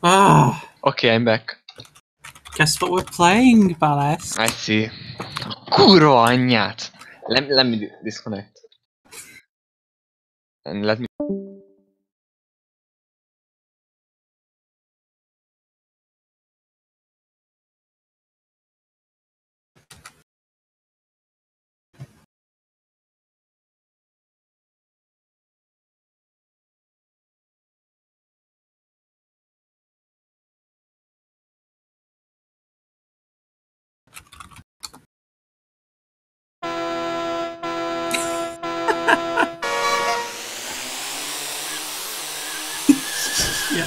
Ah, Okay, I'm back. guess what we're playing, Ballas? I see. Kurva anyját! Let me disconnect. And let me... Yeah.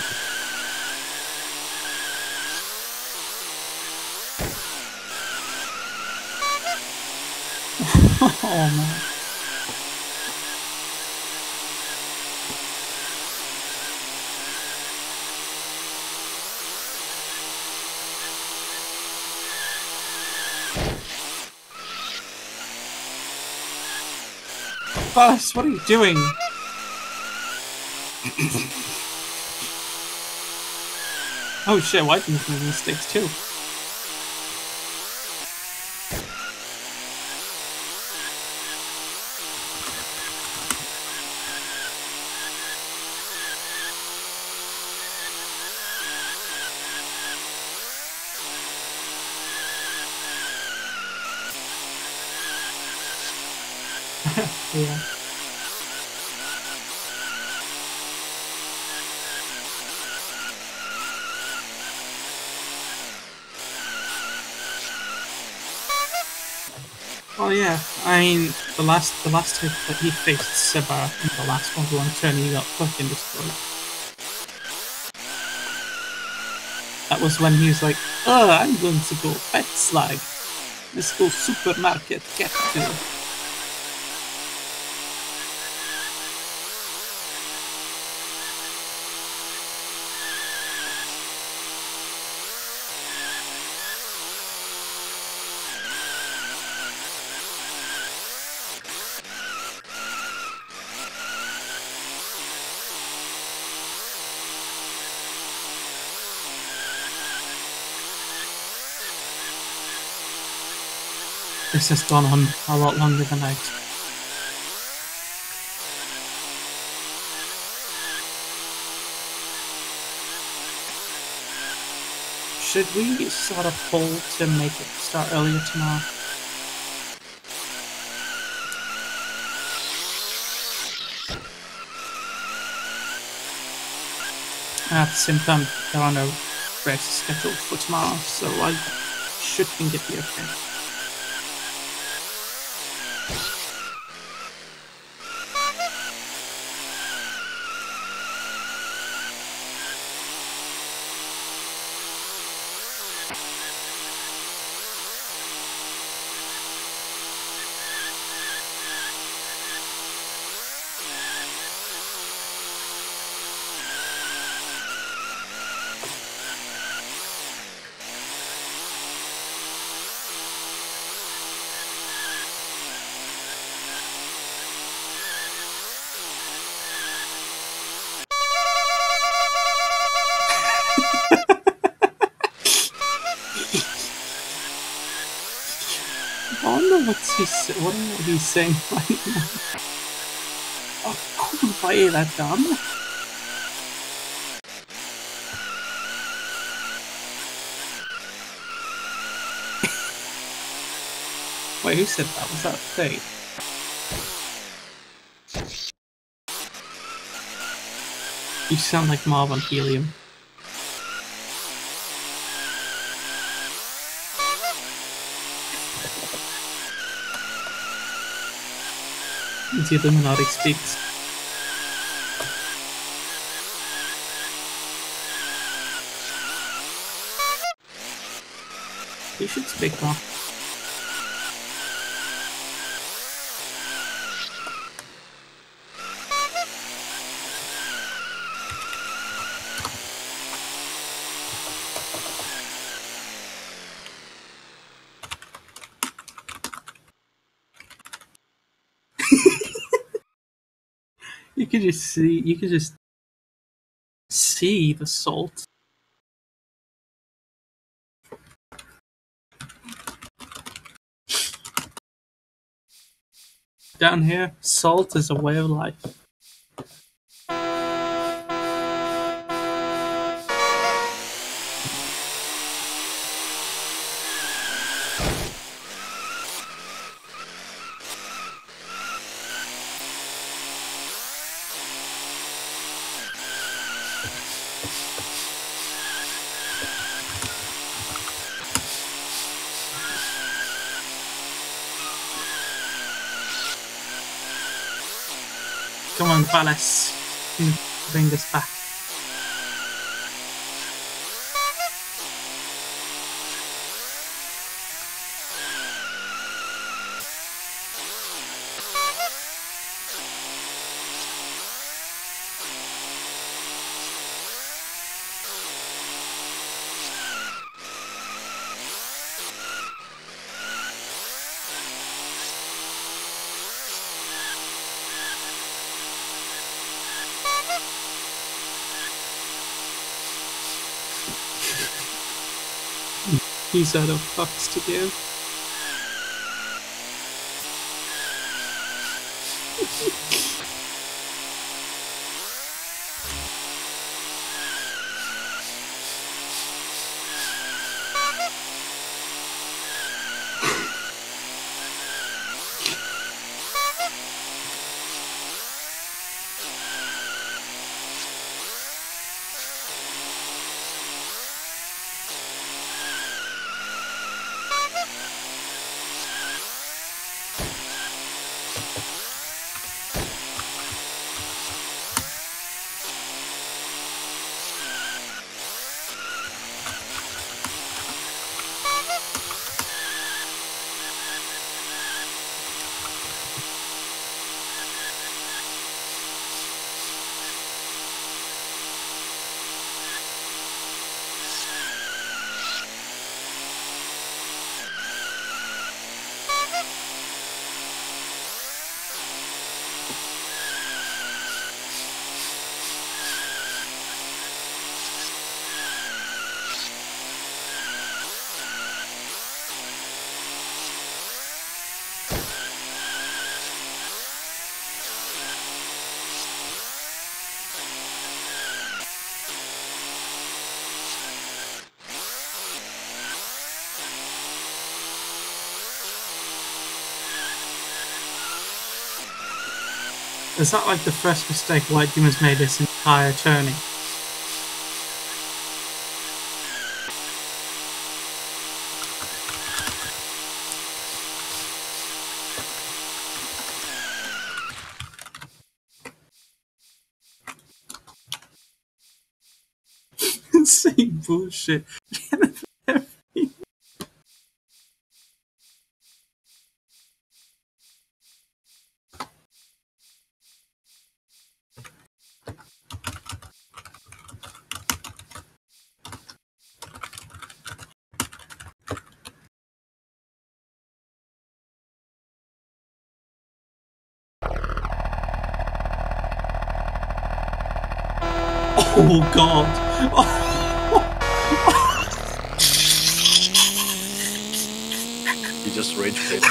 Oh man. Ballas, what are you doing? Oh shit, Whiting's making mistakes too. Yeah. Oh yeah, I mean the last time that he faced Seba in the last Formula 1 turn, he got fucking destroyed. That was when he was like, "Oh, I'm going to go pet slag. Let's go supermarket get to." This has gone on a lot longer than I expected. Should we start a poll to make it start earlier tomorrow? At the same time, there are no races scheduled for tomorrow, so I should think it'd be okay. I wonder what he's saying right now. Oh, kurva är det done? Wait, who said that? Was that Faye? You sound like Marvin Helium. The Illuminati speaks. You should speak more. You could just see the salt down here. Salt is a way of life. Come on, Palace. Bring this back. These are the fucks to give. Is that like the first mistake White Demon's made this entire journey? Same bullshit. Oh god. You just rage quit.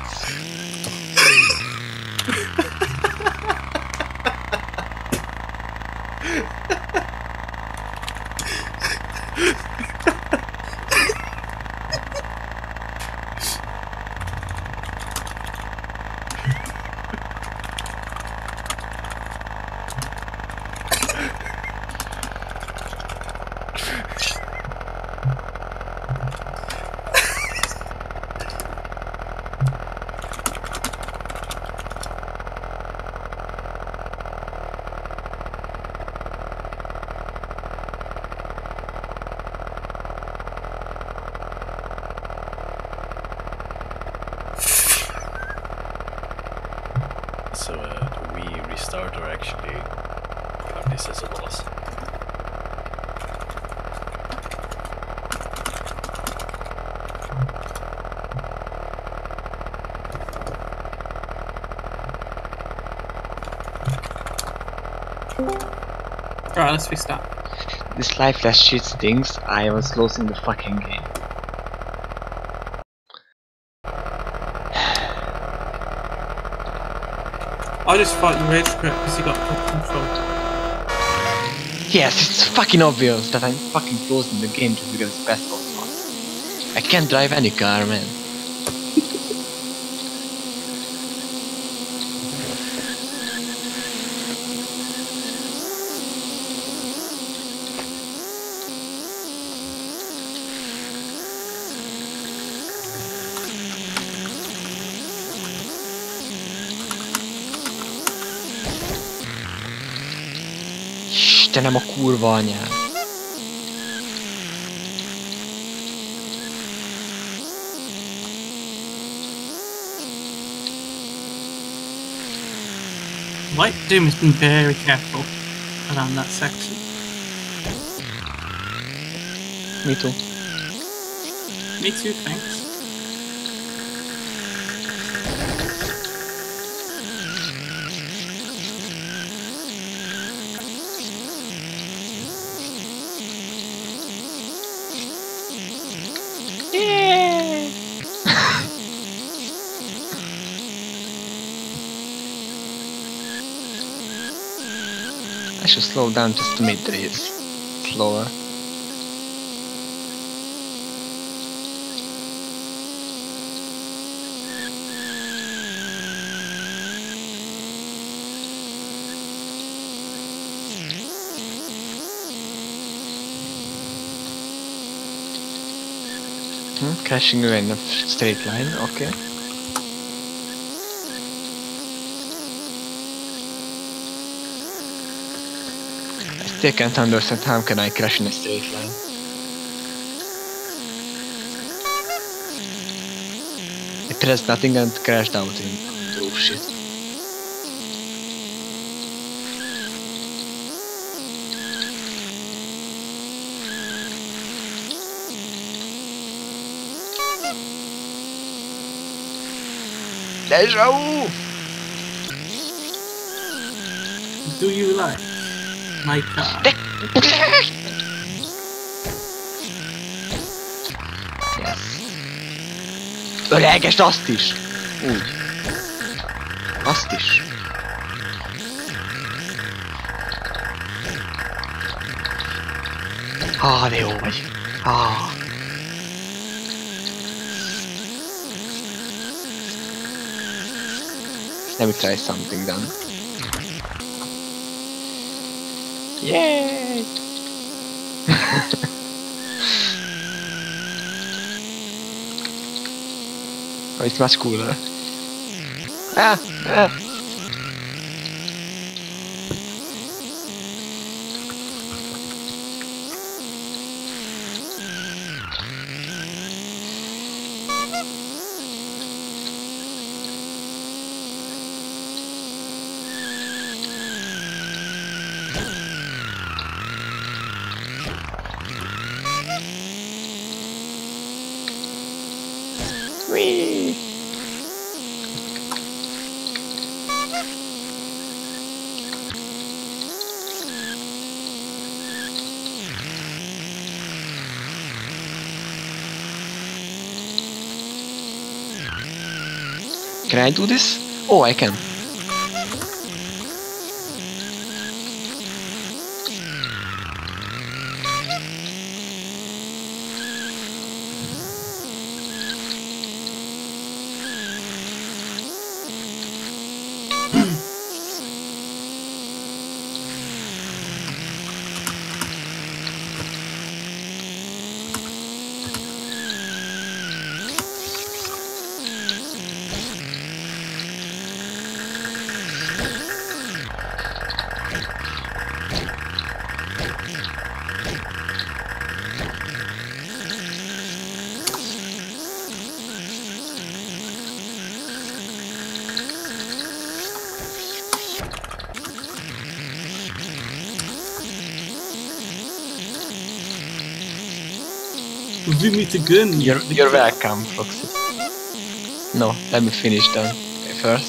So, do we restart or actually have this as a boss? Alright, let's restart. This lifeless shit stinks. I was losing the fucking game. I just thought you rage quit because you got good control. Yes, it's fucking obvious that I'm fucking closing the game just because it's best of us. I can't drive any car, man. Istenem a kurva anyám. Like Doom has been very careful around that section. Me too. Me too, thanks. Yeah. I should slow down just to make the race slower. Crashing in a straight line, okay. I still can't understand how can I crash in a straight line. I pressed nothing and crashed out in oh shit. Deja vu! Do you like my car? Yes. Öregesd azt is! Úgy. Azt is. De jó vagy. Let me try something then. Yay! Oh, it's much cooler. Ah! Whee! Can I do this? Oh, I can. We meet again. You're welcome, Foxy. No, let me finish them first.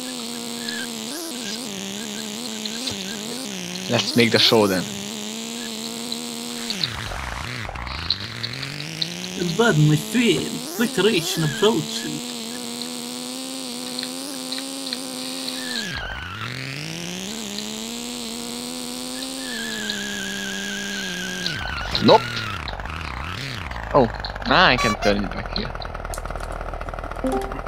Let's make the show then. But my friend, declaration approaching. Nope. Oh, I can turn it back here.